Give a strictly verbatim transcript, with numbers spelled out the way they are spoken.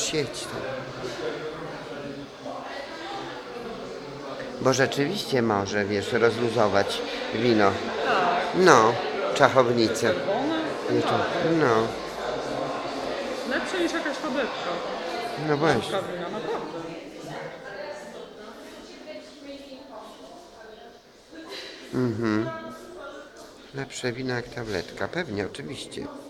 sieć tam. Bo rzeczywiście może, wiesz, rozluzować wino. Tak. No, czachownicę. Czerwone? Nie, Tak. no, Lepsze niż jakaś tabletka. no właśnie. Taka wina, naprawdę. Lepsze wino jak tabletka, pewnie, oczywiście.